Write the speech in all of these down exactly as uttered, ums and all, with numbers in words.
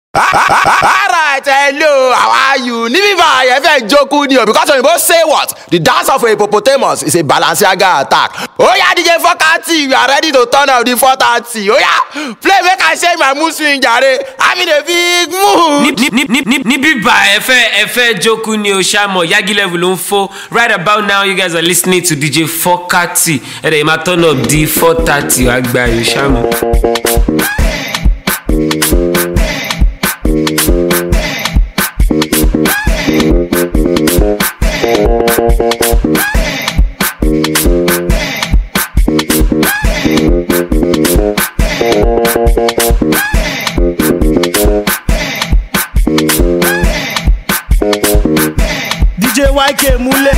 Alright, hello, how are you? Nibiva, you ever joke with you? Because when you say what? The dance of a hippopotamus is a Balenciaga attack. Oh yeah, D J four thirty, we are ready to turn up the four thirty. Oh yeah, play make I shake my mood swing, jare. I'm in a big mood. Nibiva, efe efe joke with you, Shamo, Yagi level on four. Right about now, you guys are listening to D J four thirty. And they might turn up the four thirty. Agba, you Shamo. D J Y K Mule.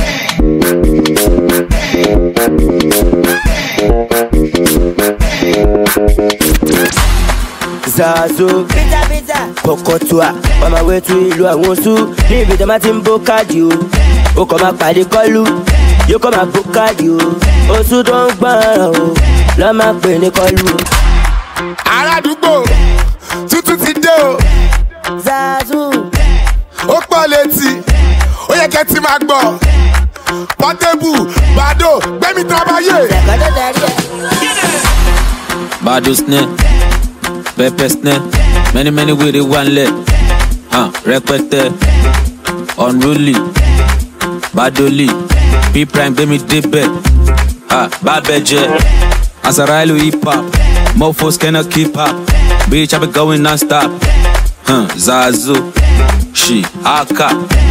Zazo Pizza pizza Pokotua on my way to ìlú àwọn Oṣù níbi tí a máa ti ń bó káàdì o ó kọ́ máa pàdé kọ́lù yóò kọ́ máa bó káàdì o Oṣù tó ń gbọ́ràn o lọ́ máa pè ní kọ́lù o. Aládùúgbò tuntun ti dé o. Zazu Ó pọ̀ létí ó yẹ kẹ́ ti máa gbọ́. Portable Bado gbẹ́mí tábàyè. Ṣẹ̀kọ́dọ̀ darí ẹ̀. Bado snare, pepper snare, many many with it one leg. Uh, rẹpẹtẹ, unruly, Badoli, P prime gbé mi débẹ̀. Ah, Babeje, Asarailu hip hop, mofos cannot keep up. Bitch, I be going non-stop. Huh, Zazu, She, Aka,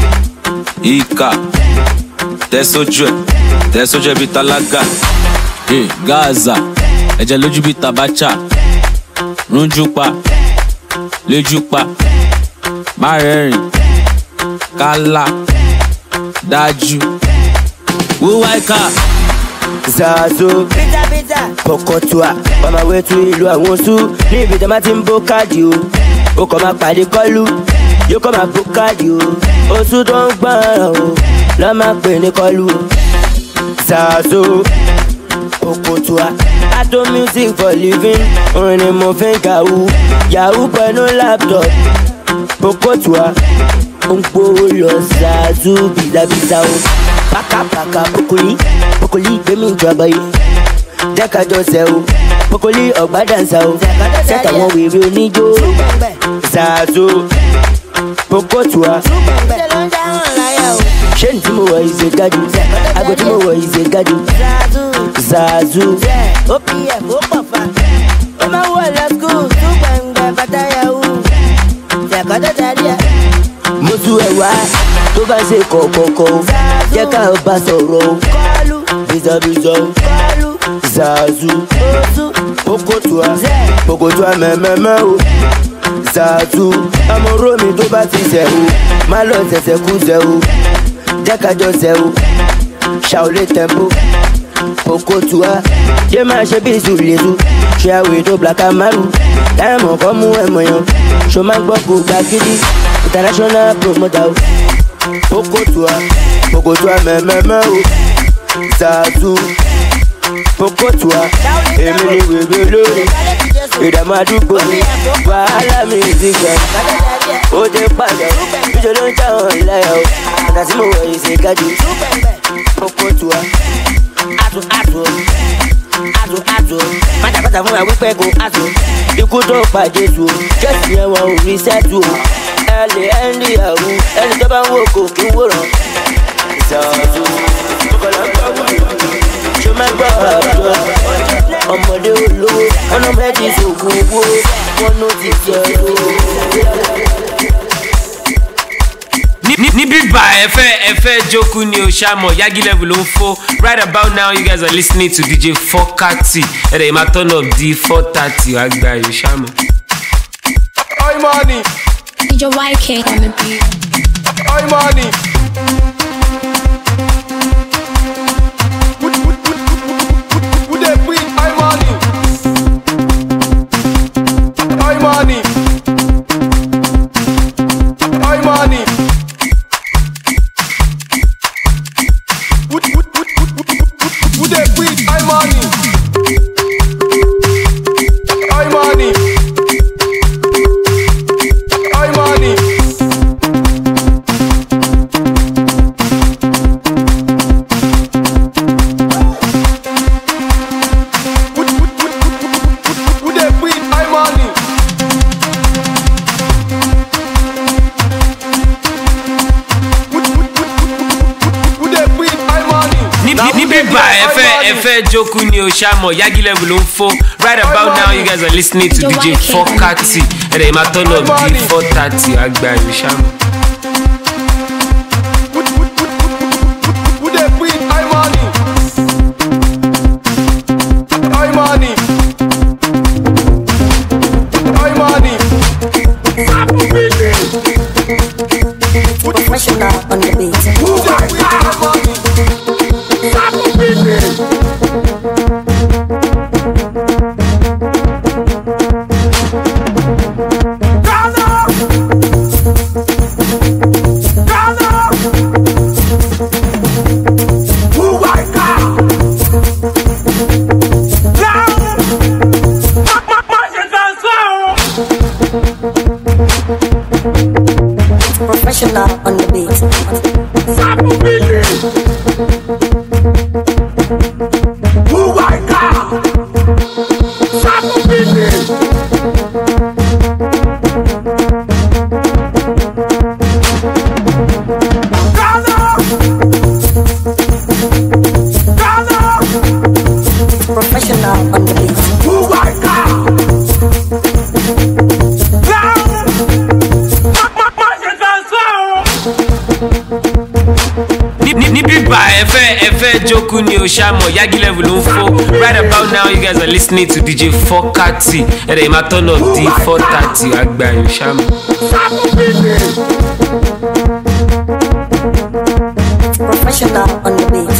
Ika, Tesoje, Tesoje bitalaga. Hey, Gaza, ẹ̀jẹ̀ lójú bí tabacha. Runjupa, Lejupa, Marẹ́rìn, Kala, Dájú, Wuwaika. Zazo Pizza pizza Pokotua on my way to ìlú àwọn Oṣù níbi tí a máa ti ń bó káàdì o ó kọ́ máa pàdé kọ́lù yóò kọ́ máa bó káàdì o Oṣù tó ń gbọ́ràn o lọ́ máa pè ní kọ́lù o. Zazo Pokotua I do music for living orin ni mo fi ń kàwú yahoo pẹ̀lú laptop Pokotua ó ń gbówó lọ Zazu bìzàbìzà o pàkàpàkà Pokoli Pokoli gbẹ̀mí ìjọba yìí jẹ́ ká jọ ṣe o Pokoli ọ̀gbádànsá o sẹ́tà wọn wèrè oníjó Zazo Pokotua Ṣé ló ń dáhùn láyà o? ṣé ní tí mo wọ̀ ìṣe gájú àgọ́ tí mo wọ̀ ìṣe gájú Zazu Zazu O P F ó pọ̀ fa ó máa wọ̀ lọ skul tún gbẹ̀ngbẹ̀ bàtà yahoo Ṣẹ̀kọ́dọ̀ darí ẹ̀. mo tú ẹ wá tó bá ṣe kọ̀ọ̀kọ̀ọ̀kọ̀ o jẹ́ ká o bá sọ̀rọ̀ o Kọ́lù bìzọ̀bìzọ̀ o kọ́lù Zazu Oṣù Pokotua Pokotua mẹ́mẹ́mẹ́ o Zazu ọmọ romi tó bá ti ṣẹ̀ o má lọ ṣẹ̀ṣẹ̀ kú ṣẹ̀ o jẹ́ ká jọ ṣẹ̀ o Shaolin tempo Pokotua yé máa ṣe bí ìṣùlẹ̀ṣù ṣe àwìn tó black amaru táyàmọ̀ kọ́ mú ẹ̀mọ̀ yàn ṣo máa gbọ́ kó gba gidi international promoter o Pokotua Pokotua mẹ́mẹ́mẹ́ o Zazu Pokotua èmi ni wèrè lórí ìdààmú àdúgbò mi wàhálà mi ti gbẹ ó dé padà níṣẹ́ ló ń jáwọ́ ìláyà o àtà tí mo wọ̀ yìí ṣe gájú Pokotua àtò àtò àtò àtò pátápátá fún wa wípé kò àtò ikú tó pa Jésù jẹ́sì yẹn wọn ò rí sẹ́tù o ẹ lè ẹ́ ń rí àwù ẹni tó bá ń wò kò kí ń wòran Zazu kọ̀ọ̀lá ń gbọ́ wúlò ṣo máa gbọ́ àbúrò ọmọdé olówó ọ̀nà mẹ́tì ṣògùn owó wọn ló ti jẹ́ owó. Nibiva, efe efe joke with you, Shamo, Yagi level on four. Right about now, you guys are listening to D J four thirty. And they might turn up the four thirty. Agba, you Shamo. Oi money, D J Y K on the beat. oi money. Who dey win? Oi money, oi money, oi money. Who who who who who dey win? Oi money, oi money. níbí bá ẹ fẹ́ ẹ fẹ́ jókòó ni o ṣàmọ̀ Yagi Level ló ń fó. Right about now you guys are listening to D J four thirty. ẹ̀rẹ̀ ìmá turn up di four thirty àgbà ẹ̀ ṣàmọ̀. Professional on the beat. Professional on the beat. Professional on the beat. níbí bá ẹ fẹ́ ẹ fẹ́ jókòó ni o ṣàmọ̀ Yagi Level ló ń fó. Right about now you guys are listening to D J four thirty. ẹ̀rẹ̀ ìmá turn up di four thirty àgbà ẹ̀ ṣàmọ̀. Professional on the beat.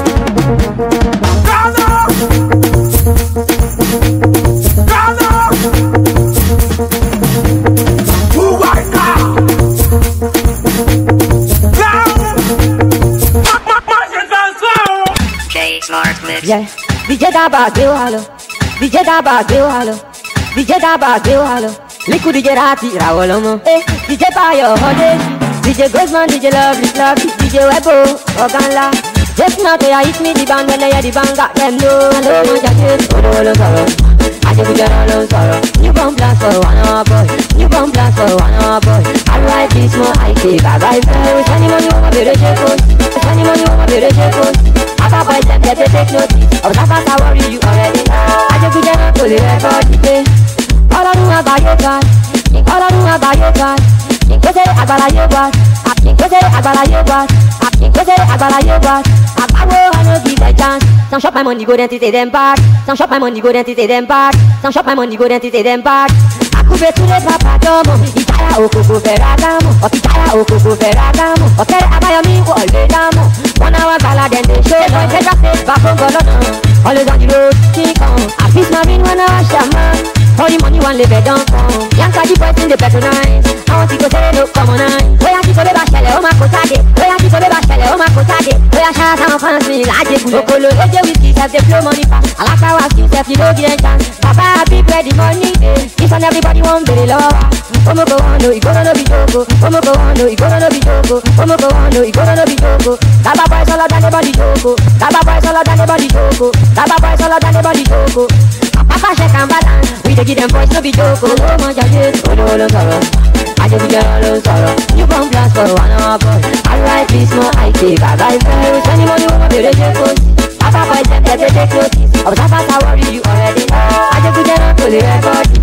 Yeah, D J Daba gbé wa lọ, D J Daba gbé wa lọ, D J Daba gbé wa lọ, Liku D J Rati ìràwọ̀ lọ́mọ. Eh, D J Bayo Ọdẹ, D J Gosman, D J Lovely Lovely, D J Webo, ọ̀gá ńlá. Just now they hit me the band when they hear the bang got them know. Hello, mo jàdé, olówó ló sọ̀rọ̀, Ajẹ́kújẹ́rán ló sọ̀rọ̀. New bomb blast for one hour boy, new bomb blast for one hour boy. R I P small I K, bàbá ìfẹ́. Sẹ́ni mo ní wọ́n bèrè ṣe kó, sẹ́ni mo ní wọ́n bèrè ṣe kó. Other boys them they take notice. Observers are worry you already. Ajẹ́kújẹ́rán kò lè rẹ́kọ̀dì pé Ọlọ́run àgbáyé ga, Ọlọ́run àgbáyé ga. Ìgbésẹ̀ àgbàlá yóò wá, ìgbésẹ̀ àgbàlá yóò wá, ìgbésẹ̀ àgbàlá yóò wá. Àgbáwo I no give a chance. Some shop my money go then to take them back. Some shop my money go then to take them back. Some shop my money go then to take them back. Akube tule papa domo, ìtayà òkòkò fẹ̀rẹ̀ àdámù, ọ̀kìtayà òkòkò fẹ̀rẹ̀ àdámù, ọ̀kẹ́rẹ́ Abáyọ̀mí wọlé dámù. One hour gala then they show boy take a step back from Golono. Always on the road, kick on. I fix my ring when I wash your man. All the money one live don't come. Yanka the boys in the patronize. I want to go say no come on nine. Oya ti so be ba ṣẹlẹ̀, ó máa kó sáde. Oya ti so be ba ṣẹlẹ̀, ó máa kó sáde. Oya ṣáà táwọn fans mi lájẹ kúlẹ̀. Okolo eje whisky sef dey flow money pass. Alakawa skill sef you no get chance. Baba happy where the money dey. This one everybody wan bèrè lọ́wọ́ wa. Omo go wan no, ìgbóná no be jogo. Omo go wan no, ìgbóná no be jogo. Omo go wan no, ìgbóná no be jogo. Baba boys all than anybody jogo. Baba boys all than anybody jogo. Baba boys all than anybody jogo. Papa check and balance. We dey give them boys no be jogo. Olówó mọ jàdé, olówó ló sọ̀rọ̀. Ajẹ́kújẹ́rán ló sọ̀rọ̀. New bomb blast for one hour boy. R I P small I K, bàbá ìfẹ́. Sẹ́ni mo ní wọ́n bèrè ṣe kó sí. Baba boys dem dey take notice. Observers are worry you already. Ajẹ́kújẹ́rán kò lè rẹ́kọ̀dì.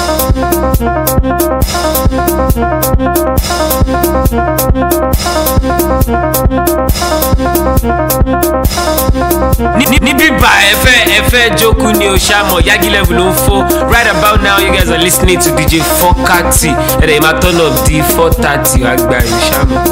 níbí bá ẹ fẹ́ ẹ fẹ́ jókòó ni o ṣàmọ̀ Yagi Level ló ń fó. Right about now you guys are listening to D J four thirty. ẹ̀rẹ̀ ìmá turn up di four thirty àgbà ẹ̀ ṣàmọ̀.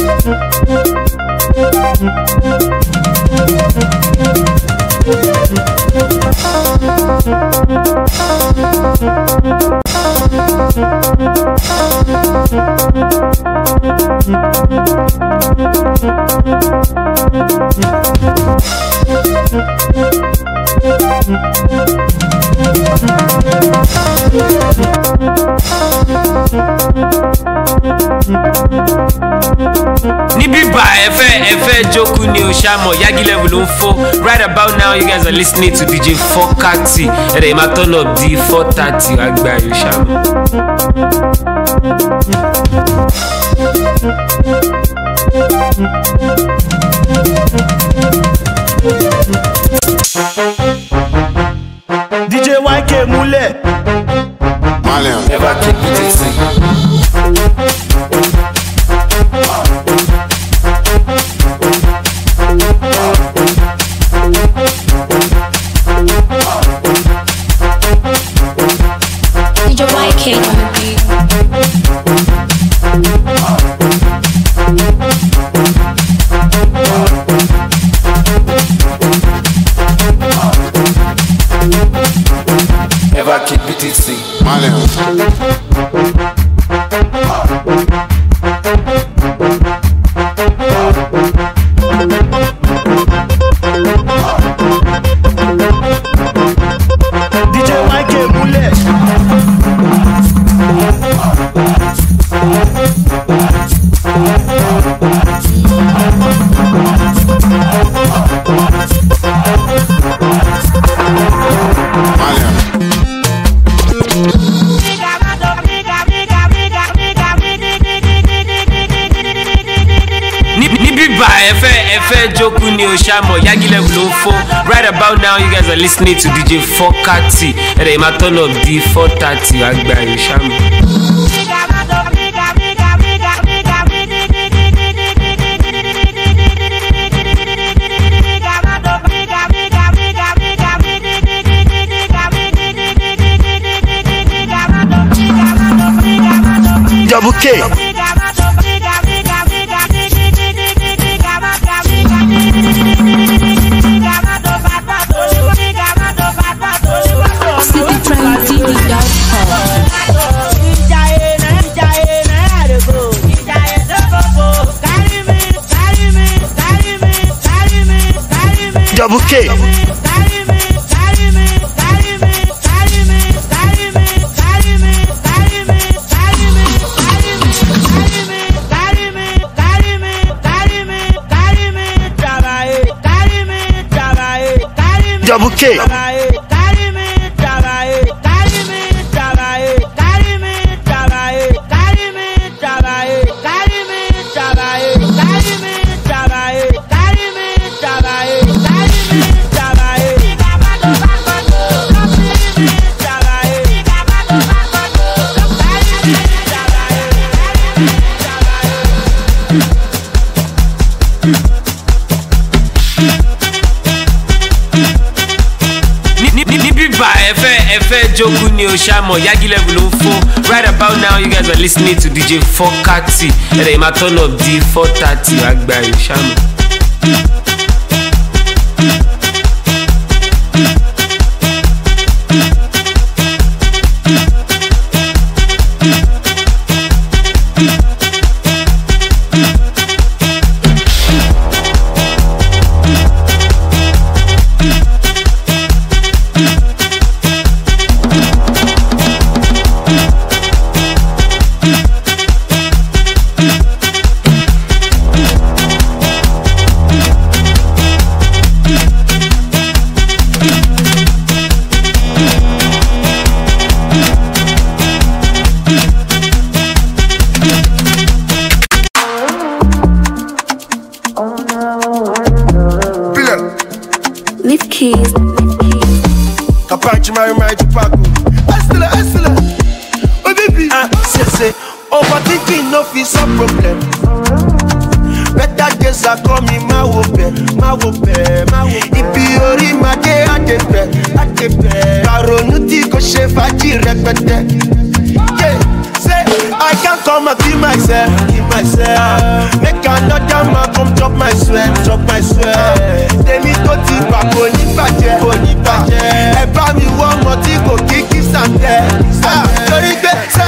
We'll be right back. Nibiba Efe Efe Joku ni Oshamo Yagi level on four. Right about now, you guys are listening to D J Fokati. And they might turn up D four thirty. Agba Oshamo. D J Y K Mule. Malian. Never keep it easy. D J Y K on the beat. Never keep it easy. Malian. D J Y K Mule. Malian. Nibiba Efe Efe Joku ni Oshamo Yagi level on four. Right about now, you guys are listening to D J Fokati. And they might turn up D four thirty. Agba Oshamo. Double K. Double K. Double K. Efe Joku ni Oshamo Yagi level on four. Right about now, you guys are listening to D J Fokati. And they might turn up D four thirty. Agba Oshamo. Lift keys. Kapachi Mari Mari Chupaku. Estela, Estela. Oh baby. Ah, say say. Overthinking no is a problem. Better days are coming, my wope, my wope, my wope. Ibi ori ma de adepe, adepe. Karonuti ko she faji repete. Yeah, say I can't come and kill myself, kill myself. Make another man come chop my sweat, chop my sweat. Temi to ti pa ko ni baje, ko ni baje. E ba mi wo mo ti ko kiki sante. Ah, sorry be say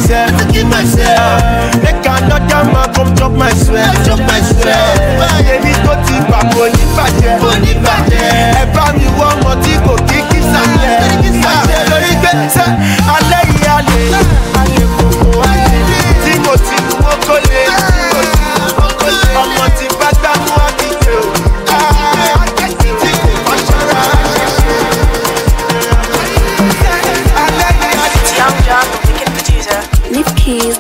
myself, to keep myself. Make another man come chop my sweat, chop my sweat. Baby, go to back, go ni baje, go ni baje. Eba mi wo mo ti go kiki sale, kiki sale. Lori gbe se ale yi ale, ale koko ale. Ti mo ti mo ko le, mo ti mo ko le. Ọmọ ti bá gbá mú àbíjẹ o. Lift keys.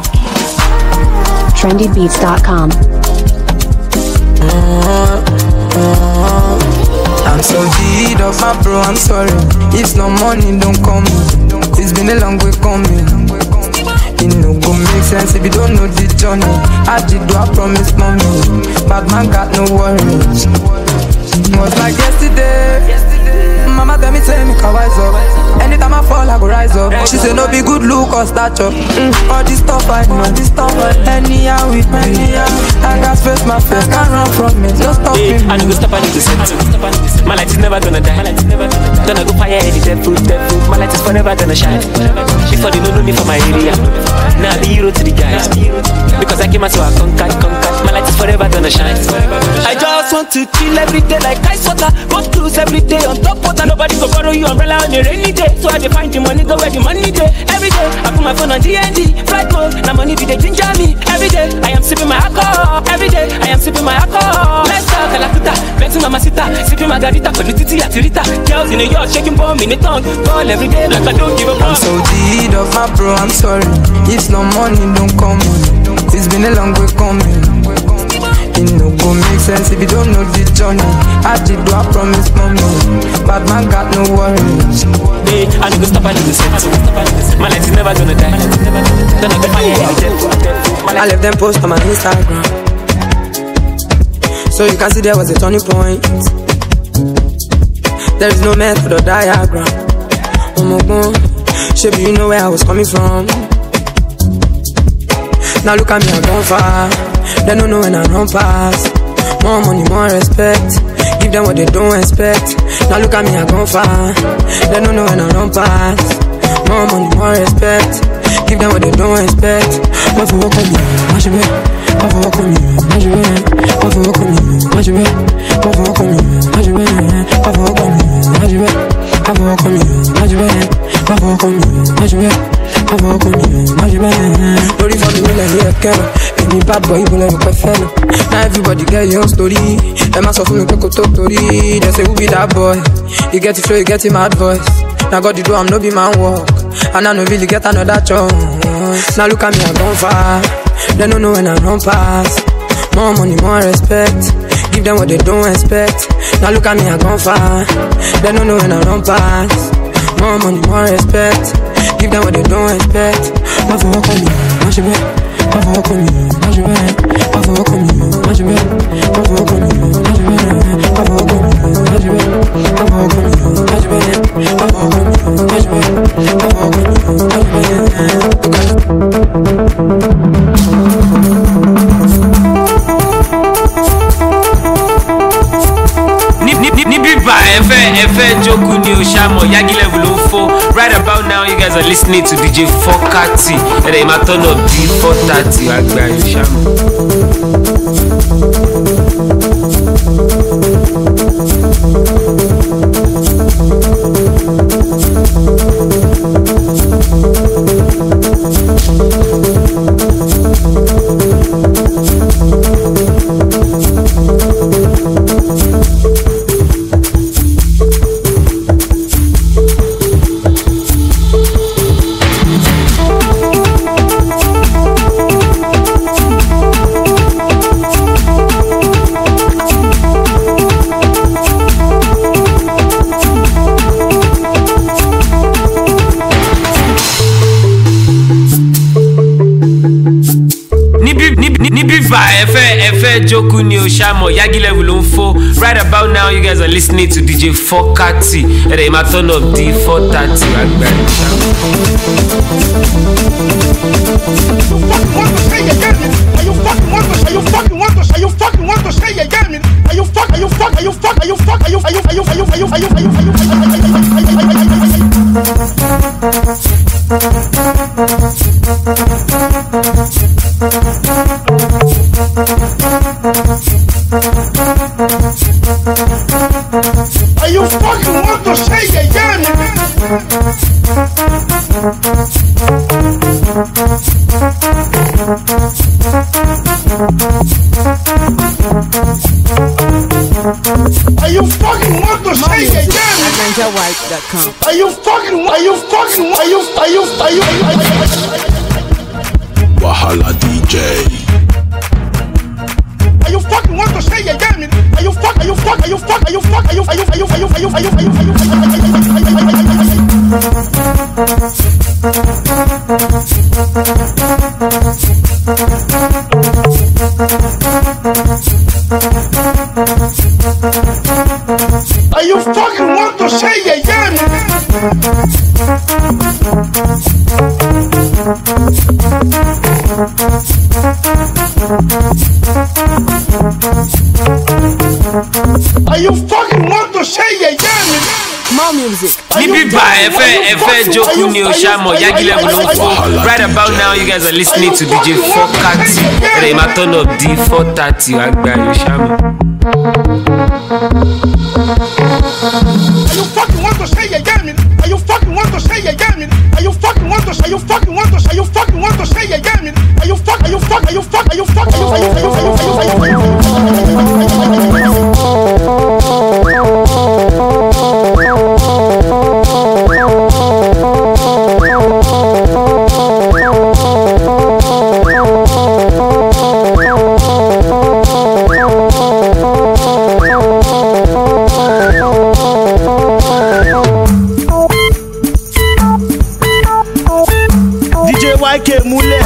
trendy beats dot com. I'm so deed of my bro, I'm sorry. If no money, don't come. It's been a long way coming. It no go make sense if you don't know the journey. I did do I promise mommy, bad man got no worries. It was like yesterday. Mama tell me say me can wise up. Anytime I fall I go rise up. She say no be good look or stature. mm. All this stuff I know, this stuff anyhow with me. I got face my face, can't run from it. No stop me. I need to stop, I need to set. My light is never gonna die. Gonna go fire any devil, devil. My light is forever gonna shine. Before they don't know me from my area, now I be hero to the guys. Because I came out so I conquer, conquer. My light is forever gonna shine. I just want to chill every day like ice water. Go cruise every day on top water. Nobody go borrow you umbrella on a rainy day. So I dey find the money, go where the money day. Every day I put my phone on D N D. Flight mode, now money be they ginger me. Every day I am sipping my alcohol. Every day I am sipping my alcohol. Let's talk Kalakuta, Benson Mamacita, sipping margarita, Colutiti Atirita. Girls in New York shaking bomb in the tongue. Ball every day like I don't give a fuck. I'm so deed of my bro, I'm sorry. If no money don't come. It's been a long way coming. It no go make sense if you don't know the journey. I did do I promise mommy, bad man got no worries. Hey, I need to stop, I need to set. My light is never gonna die. Then I go fire any devil. I left them post on my Instagram, so you can see there was a turning point. There is no method or diagram. Oh my God, shape you know where I was coming from. Now look at me, I'm gone far. They don't know when I run past. More money, more respect. Give them what they don't expect. Now look at me, I'm gone far. They don't know when I run past. More money, more respect. Give them what they don't expect. What for work on me, what you bet? What for work on me, what you bet? What for work on me, what you bet? What for work on me, what you bet? What for work on me, what you bet? What for work on me, what you bet? What for work on me, what you bet? What for work on me, what you bet? Don't even me like here, Kevin. Any bad boy, you will never quite fail. Now everybody get your own story. Them ask for me, people talk story. They say who be that boy? You get it flow, you get him mad voice. Now God, you do, I'm no be man walk. And I no really get another chance. Now look at me, I'm gone far. They don't know when I run past. More money, more respect. Give them what they don't expect. Now look at me, I'm gone far. They don't know when I run past. More money, more respect. Give them what they don't expect. What for work on me, what you bet? What for work on me, what you bet? What for work on me, what you bet? What for work on me, what you bet? What for work on me, what you bet? What for work on me, what you bet? What for work on me, what you bet? What for work on me, Right about now, you guys are listening to D J four thirty. And then my turn up D four thirty. Joku ni Oshamo, Yagi level ló ń fo. Right about now, you guys are listening to D J four thirty. And then my turn up D four thirty. Are you fucking want to? Are you fucking want to? Are you fucking want to say you get me? Are you fuck? Are you fuck? Are you fuck? Are you fuck? Are you are you are you are you are you are you are you are you are you Are you fucking want to say yeah, yeah, Are you fucking want to say yeah, yeah? Ninja White dot com. Are you fucking? Are you fucking? Are you? Are you? Are you? Are you? Wahala D J. Are you fucking want to say yeah, yeah, man? Are you fuck? Are you fuck? Are you fuck? Are you fuck? Are you? Are you? Are you? Are you? Are you? Are you? Are you? Are you? Are you fucking want to say yeah, yeah, man? Are you fucking want to say yeah, yeah, man? More music. Níbí bá ẹ fẹ́ ẹ fẹ́ jókòó ni o ṣàmọ̀ Yagi Level ló ń fò. Right about now you guys are listening to D J four thirty. Ẹ̀rẹ̀ máa turn up D four thirty wá gba ẹ̀ ṣàmọ̀. Are you fucking want to say yeah, yeah, man? Are you fucking want to say yeah, yeah, man? Are you fucking want to? Are you fucking want to? Are you fucking want to say yeah, yeah, man? Are you fuck? Are you fuck? Are you fuck? Are you fuck? Are you? Are you? Are you? Are you? Are you? Are D J Y K Mule.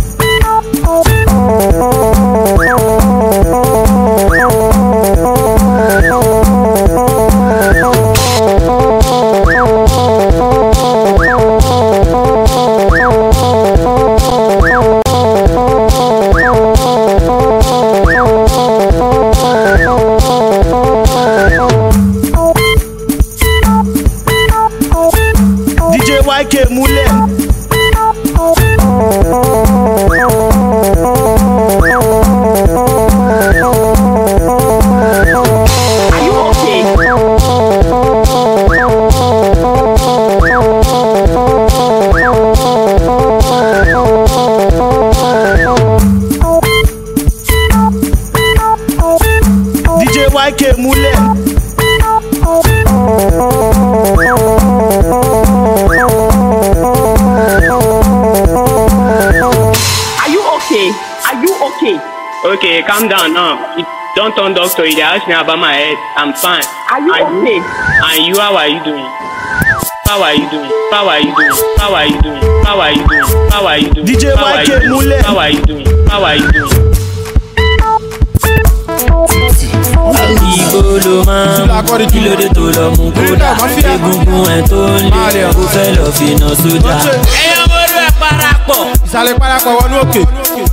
D J Y K Mule. D J Y K Mule. Are you okay? Are you okay? Okay, calm down now. Don't turn doctor. You ask me about my head. I'm fine. Are you and okay? You, and you, how are you doing? How are you doing? How are you doing? How are you doing? How are you doing? How are you doing? D J Y K Mule. How are you doing? How are you doing? Ibo ló máa ń kí ló dé tó lọ mú kódà egungun ẹ̀ tó ń lé kó fẹ́ lọ fi iná sójà. Ẹyọ mọ́rú ẹ̀ parapọ̀. Ìsàlẹ̀ parapọ̀ wọnú òkè.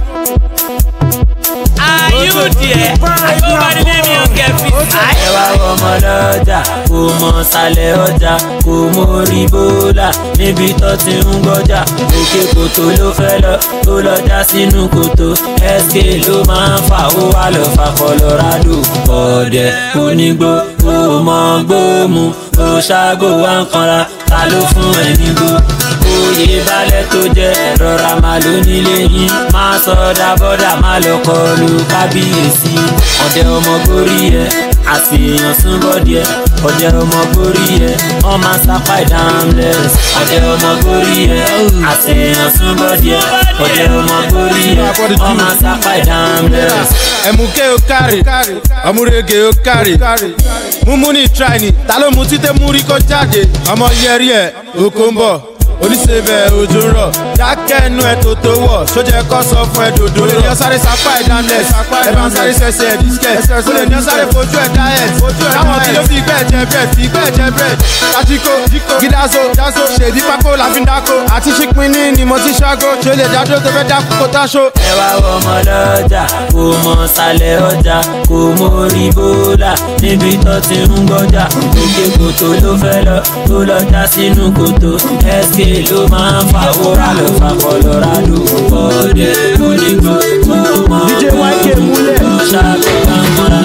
Ayú díẹ̀, agbóbadé mi ò kẹ́ fi sáì. Ẹ wá ọmọ lọ́jà, kò mọ sálẹ̀ ọjà, kò mórí bólà, níbi tó ti ń gbọ́jà. Òkè kòtò ló fẹ́ lọ, tó lọ já sínú kòtò. S K ló máa ń fà ó wá lọ fa Colorado. Ọ̀dẹ̀ onígbó, kò mọ gbóòmù, kò ṣáàgò wá ń kanra, ta ló fún ẹ nígbó? Oyè balẹ̀ tó jẹ́ rọra máa ló nílé yín, máa sọ̀dà bọ́dà máa lọ kọlu kábíyèsí. Ọ̀dẹ̀ ọmọ gorí ẹ̀, àṣeyàn súnbọ̀dì ẹ̀. Ọ̀dẹ̀ ọmọ gorí ẹ̀, wọ́n máa sápá ìdáhùnlẹ̀s. Ọ̀dẹ̀ ọmọ gorí ẹ̀, àṣeyàn súnbọ̀dì ẹ̀. Ọ̀dẹ̀ ọmọ gorí ẹ̀, wọ́n máa sápá ìdáhùnlẹ̀s. Ẹ̀mùkẹ́ o káre, ọmúrege o káre. Múmú ní tíráìnì, ta ló mu títẹ́ mú rí kó jáde? Ọmọ yẹrí ẹ̀, oko ń bọ̀. Oníṣẹ́bẹ̀ òjò ń rọ̀, dákẹ́ ẹnu ẹ̀ tó tó wọ̀, sójẹ́ kọ́ sọ fún ẹ dòdò. Olè ní ọ̀sáré sapá ìdánlẹ̀s, ẹ bá ń sáré sẹsẹ̀ disket. Olè ní ọ̀sáré fojú ẹ̀ diet, táwọn tí ló fi gbẹ́ jẹ bread, fi gbẹ́ jẹ bread. Tátìkó, gídázó, ṣèdí pákó làfi ń dáko, àti ṣípin ní ni mo ti ṣágo. Ṣé lè dádúró tó fẹ́ dákú kó táṣó? Ẹ wá ọmọ lọ́jà, kò kò mọ̀ sálẹ̀ ọjà kò mórí bólà níbi tó ti ń gbọ́jà òkè kòtò ló fẹ́ lọ tó lọ já sínú kòtò sk ló máa ń fa wúrà lọ fa Colorado bọ́ọ̀dẹ onígbò tó mọ̀ ọ́ tó ṣàkóso mọ́ra.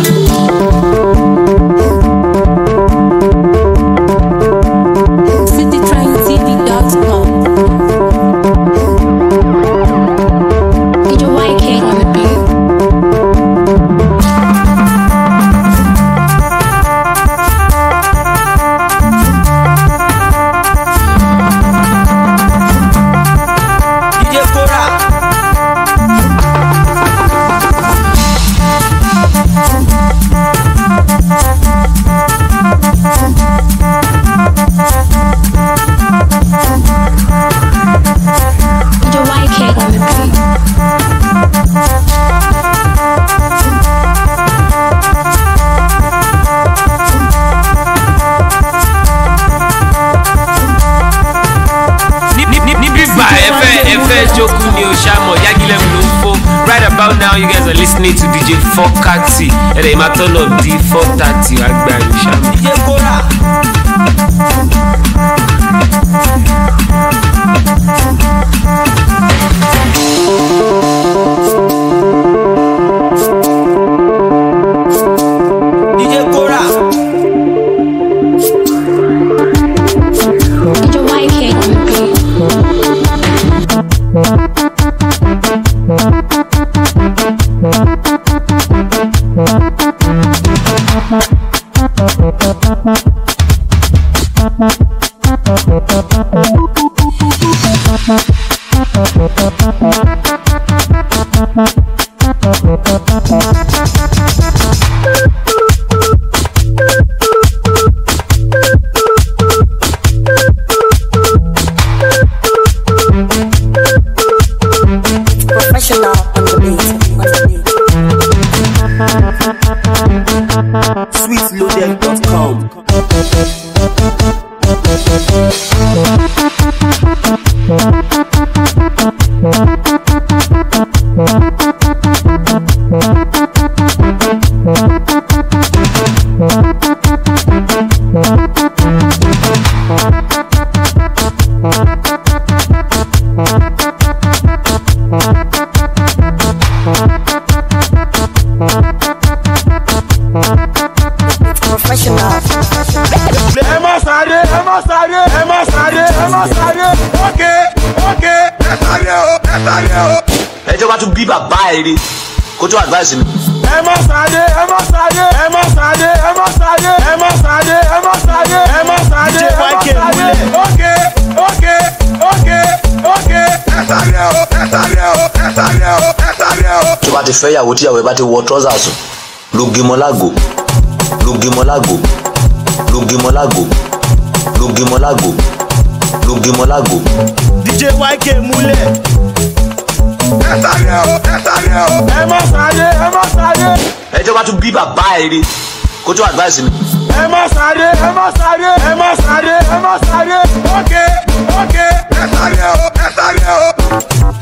Right about now, you guys are listening to D J Fokati. And they might turn up D four thirty. I grab you, Shami. D J Kora. D J Kora. D J Y K on the beat. Professional on the beat, on the beat. sweet loaded dot com. Professional. Emma Sade, Emma Sade, Emma Sade, Emma Sade. Okay, okay. Ẹ sáré o, ẹ sáré o. Ẹ jọba tún bí bàbá ẹ rí kó tó advice mi. Emma Sade, Emma Sade, Emma Sade, Emma Sade, Emma Sade, Emma Sade, Emma Sade, Emma Sade. Okay, okay, okay, okay. Ẹ sáré o, ẹ sáré o, ẹ sáré o, ẹ sáré o. Tó bá ti fẹ́ yàwó tí yàwó ẹ bá ti wọ trọ́sà sùn ló gé mọ́ lágò ló gé mọ́ lágò ló gé mọ́ lágò ló gé mọ́ lágò ló gé mọ́ lágò. D J Y K múlẹ̀. Ẹ sáré o, ẹ sáré o. Emma Sade, Emma Sade. Ẹ jọba tún bí bàbá ẹ rí kó tó advice mi. Emma Sade, Emma Sade, Emma Sade, Emma Sade. Okay, okay. Ẹ sáré o, ẹ sáré o.